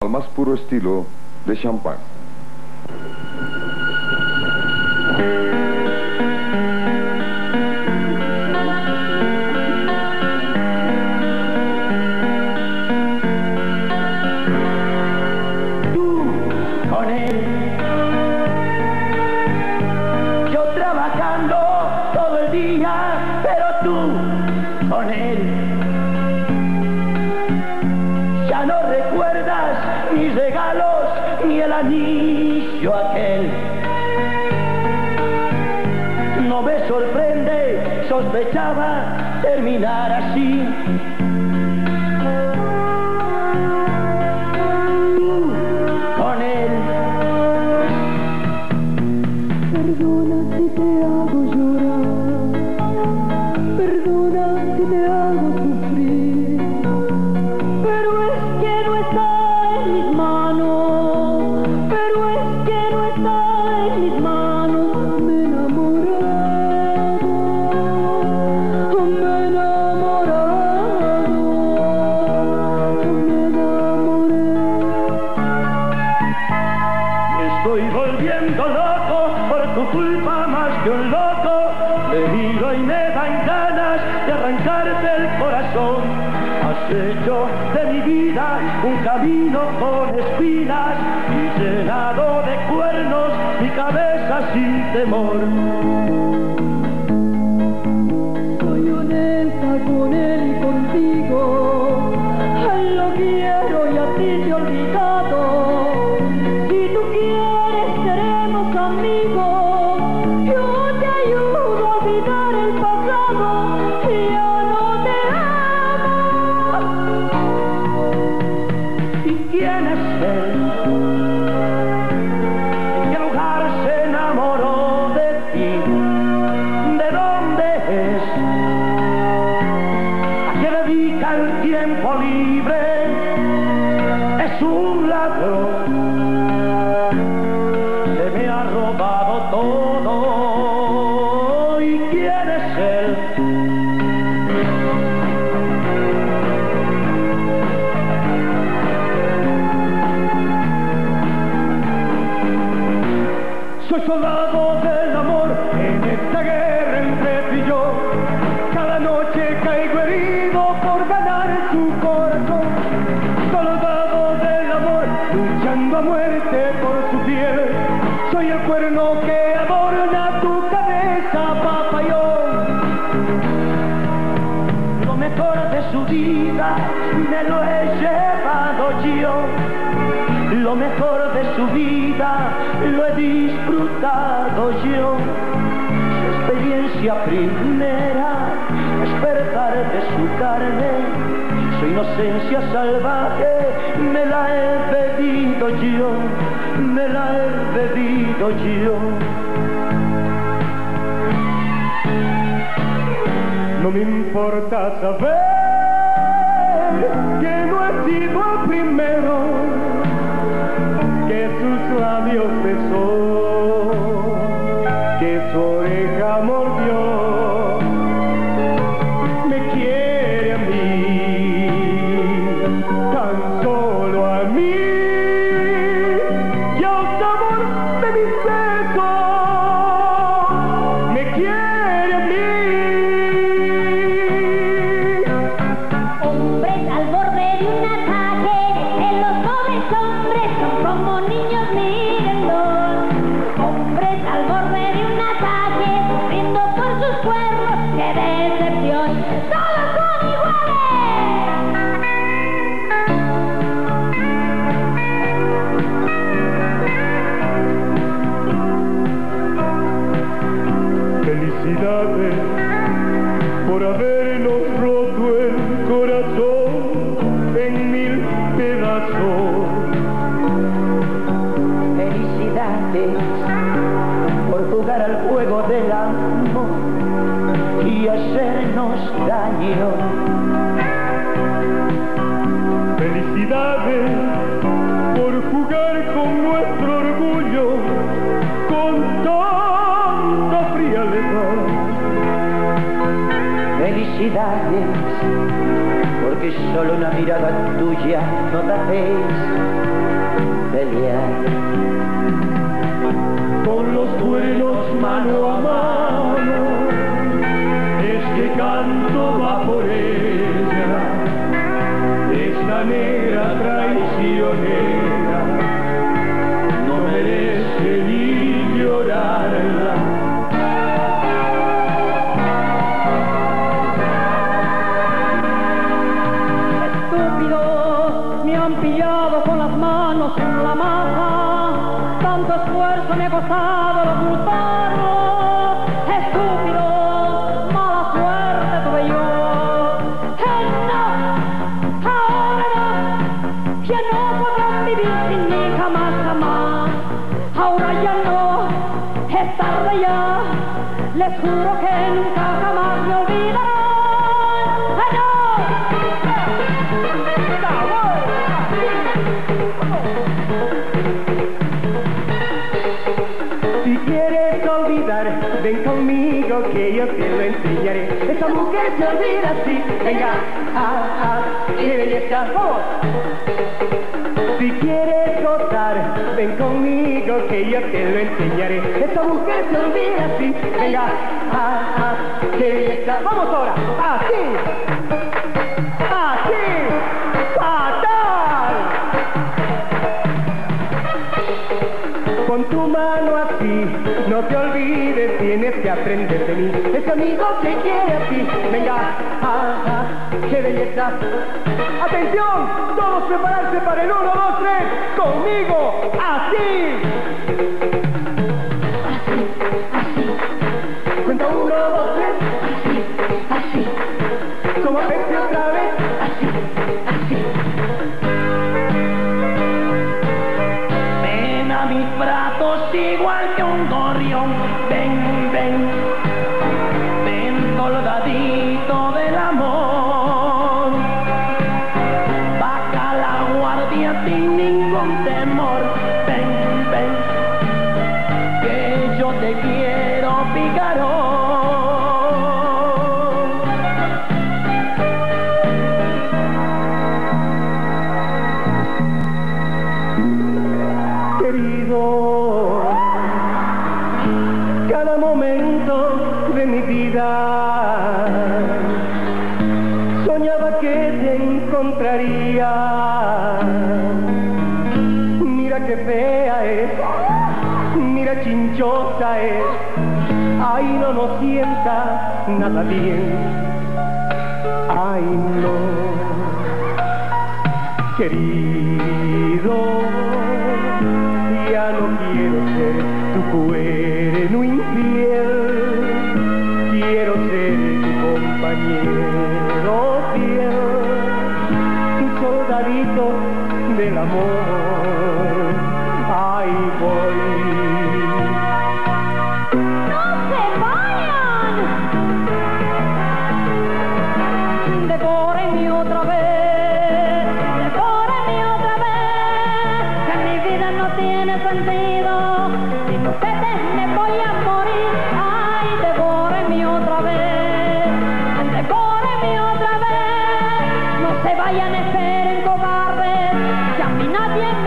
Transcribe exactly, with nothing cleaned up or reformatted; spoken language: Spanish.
al más puro estilo de champán. Tú con él, yo trabajando todo el día, pero tú con él. Ya no recuerdas mis regalos ni el anillo aquel. No me sorprende, sospechaba terminar así. Tú con él. Perdona si te hago llorar, perdona si te hago sufrir, pero es que no está en mis manos, pero es que no está en mis manos. Me he enamorado, me he enamorado, me enamoré. Me estoy volviendo loco por tu culpa, más que un loco. Me miro y me dan ganas de arrancarte el corazón. Has hecho de mi vida un camino con espinas y llenado de cuernos mi cabeza sin temor. Soy honesta con él y contigo, a él lo quiero y a ti te he olvidado. Si tú quieres seremos amigos, yo te ayudo a olvidar el pasado y ya no te amo. ¿Y quién es él? ¿En qué lugar se enamoró de ti? ¿De dónde es? ¿A qué dedica el tiempo libre? Es un ladrón que me ha robado todo. ¿Y quién es él? Soy soldado del amor en esta guerra entre tú y yo. Cada noche caigo herido por ganar tu corazón. Soldado del amor luchando a muerte por su piel. Soy el cuerno que adorna tu cabeza, papayón. Lo mejor de su vida me lo he llevado yo. Lo mejor de su vida lo he disfrutado yo. Su experiencia primera, despertar de su carne, su inocencia salvaje, me la he bebido yo, me la he bebido yo. No me importa saber que no he sido el primero que sus labios besó, que su oreja mordió. Me quiere a mí, tan solo a mí, y al sabor de mis besos. Me quiere a mí. Hombres al borde de un ataque, en los pobres hombres son como niños, mírenlos. Hombres al borde de un ataque, sufriendo por sus cuernos, qué decepción, todos son Felicidades por habernos roto el corazón en mil pedazos. Felicidades por jugar al juego del amor y hacernos daño. Felicidades por jugar con nuestro orgullo con tanta frialdad. Felicidades porque solo una mirada tuya no da vez manos en la masa, tanto esfuerzo me ha costado el ocultarlo. Estúpido, mala suerte tuve yo. Eh, no, ahora no, ya no podrán vivir sin mí jamás, jamás. Ahora ya no, es tarde ya, les juro que nunca jamás me olvidarán. ¡Ay, no! Si quieres olvidar, ven conmigo que yo te lo enseñaré. Esa mujer se olvida así, venga, ah, ah, qué belleza, vamos. Si quieres gozar, ven conmigo que yo te lo enseñaré. Esa mujer se olvida así, venga, ah, ah, qué belleza, vamos ahora, así, así, fatal. Pon tu mano así, no te olvides, tienes que aprender de mí. Ese amigo que quiere así, venga, ah, ah, qué belleza. Atención, todos prepararse para el uno, dos, tres, conmigo, así. Así, así, Cuenta uno, dos, tres, así, así, como vete otra vez. así, así. Ven a mis brazos igual que un gorrión, ven, ven, ven soldadito del amor, baja la guardia sin ningún temor, ven, ven, que yo te quiero picarón. Querido, cada momento de mi vida soñaba que te encontraría. Mira qué fea es, mira chinchosa es, ay no nos sienta nada bien, ay no. Querido, ya no quiero ser tu cuerno infiel, quiero ser tu compañero fiel, tu soldadito del amor. Ahí voy. ¡No se vayan! Devórenme otra vez, devórenme otra vez, que mi vida no tiene sentido, sin ustedes me voy a morir. Ay, devórenme otra vez, devórenme otra vez, no se vayan, esperen cobardes, que a mí nadie